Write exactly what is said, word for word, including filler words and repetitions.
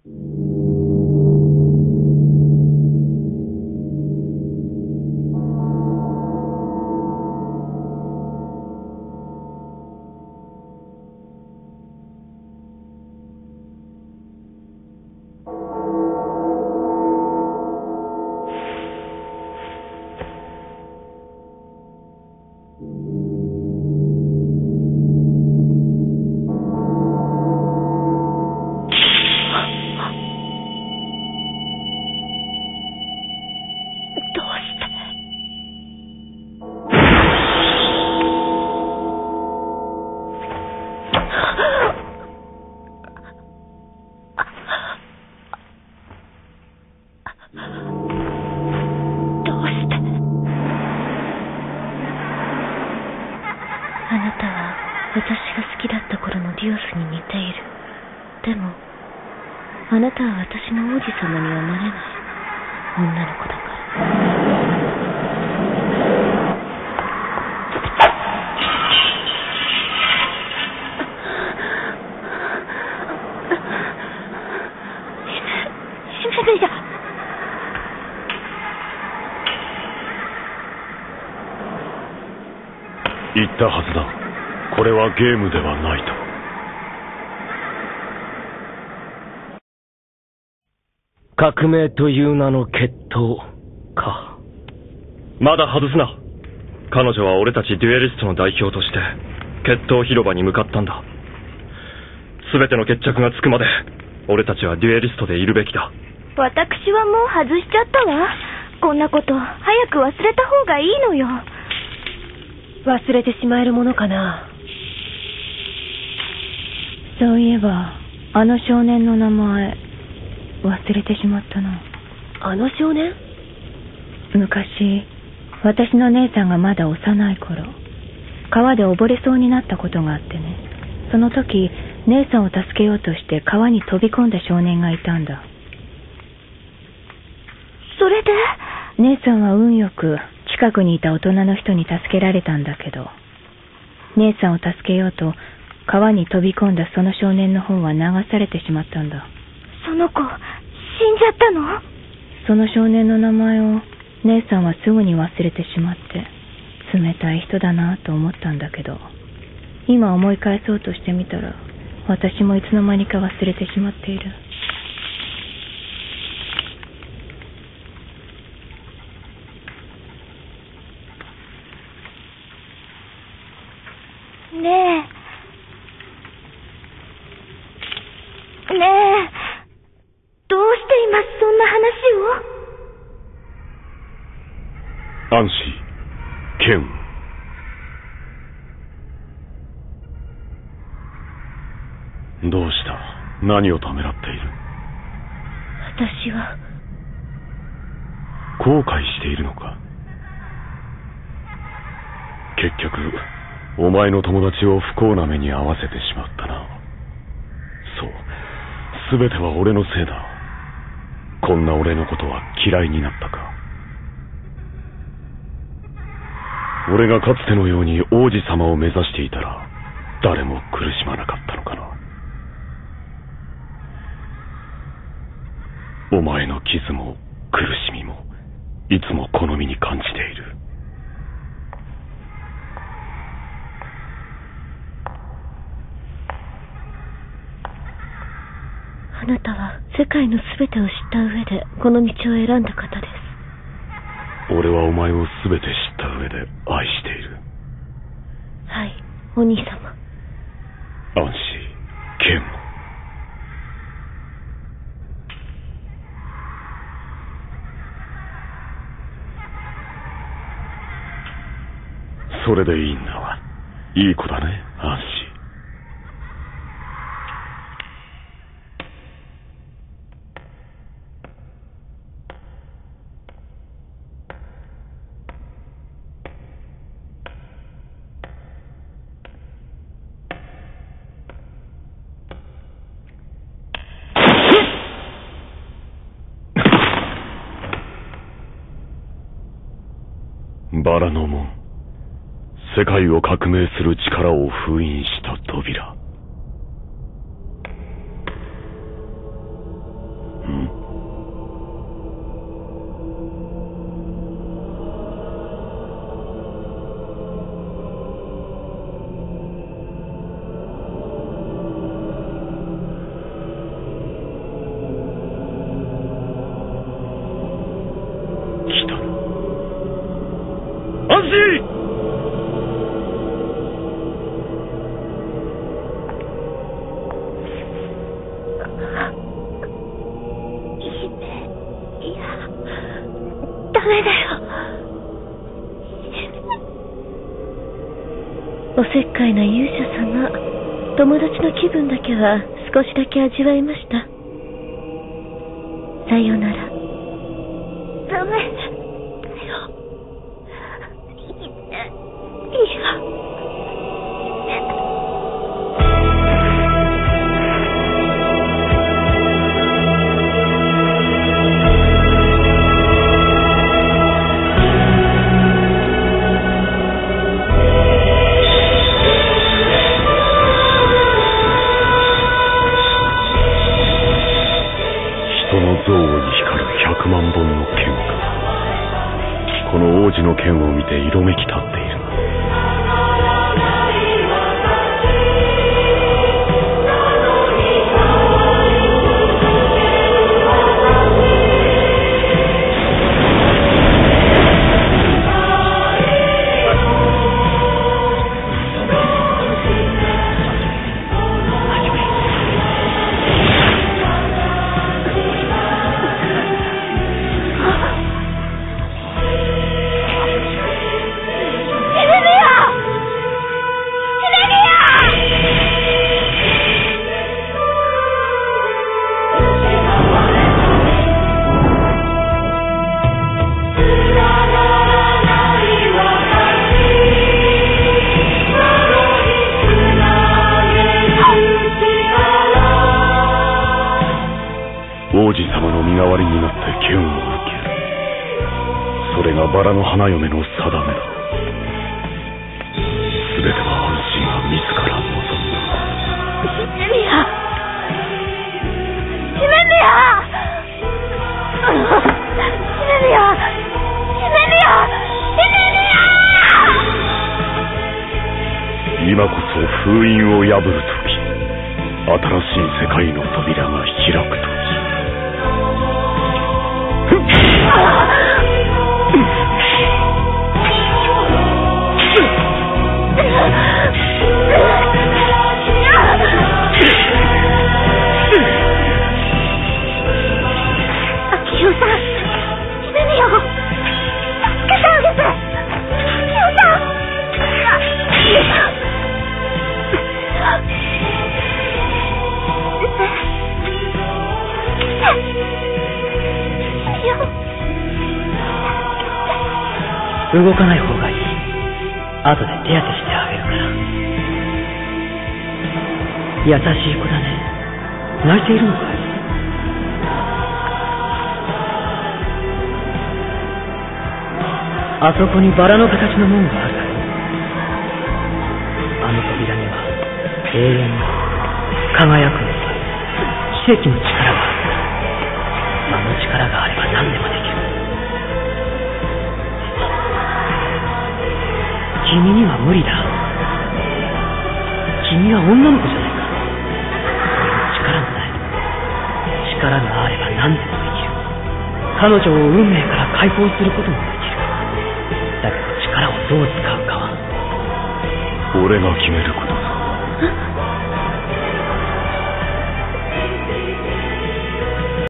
あなたは私の王子様にはなれない女の子だから。姫じゃ。 言ったはずだ。これはゲームではないと。 革命という名の決闘か。 まだ外すな。彼女は俺たちデュエリストの代表として決闘広場に向かったんだ。全ての決着がつくまで俺たちはデュエリストでいるべきだ。 私はもう外しちゃったわ。こんなこと早く忘れた方がいいのよ。 忘れてしまえるものかな。そういえばあの少年の名前忘れてしまったな。 あの少年？ 昔私の姉さんがまだ幼い頃、川で溺れそうになったことがあってね。その時姉さんを助けようとして川に飛び込んだ少年がいたんだ。 それで？ 姉さんは運よく近くにいた大人の人に助けられたんだけど、姉さんを助けようと川に飛び込んだその少年の方は流されてしまったんだ。 その子死んじゃったの？ その少年の名前を姉さんはすぐに忘れてしまって、冷たい人だなと思ったんだけど、今思い返そうとしてみたら私もいつの間にか忘れてしまっている。 ねえねえ、どうして今そんな話を？ アンシー、ケン。どうした？何をためらっている？ 私は後悔しているのか？結局お前の友達を不幸な目に遭わせてしまったな。そう、すべては俺のせいだ。こんな俺のことは嫌いになったか？俺がかつてのように王子様を目指していたら誰も苦しまなかったのかな。お前の傷も苦しみもいつも好みに感じている。 あなたは世界のすべてを知った上でこの道を選んだ方です。 俺はお前をすべて知った上で愛している。 はい、お兄様。 アンシー、ケンも。それでいいんだわ。いい子だね、アンシー。バラの門、世界を革命する力を封印した扉。 いや、ダメだよ。おせっかいな勇者様、友達の気分だけは少しだけ味わいました。さよなら。ダメだよ。いや。 人の憎悪に光る百万本の剣がこの王子の剣を見て色めき立っている。王子様の身代わりになって剣を受ける。それがバラの花嫁の定めだ。すべては安心が自ら望んだ。 シメリア、シメリア、シメリア、シメリア、シメリア。 今こそ封印を破る時、新しい世界の扉が開く時。 秋代さん、シメリアを助けてあげて。秋代さん。 動かない方がいい。後で手当てしてあげるから。優しい子だね。泣いているのかい？あそこにバラの形の門がある。あの扉には永遠の輝くの奇跡の力がある。あの力があれば何でもできる。君には無理だ。君は女の子じゃないか。力もない。力があれば何でもできる。彼女を運命から解放することもできる。だけど力をどう使うかは俺が決めることだ。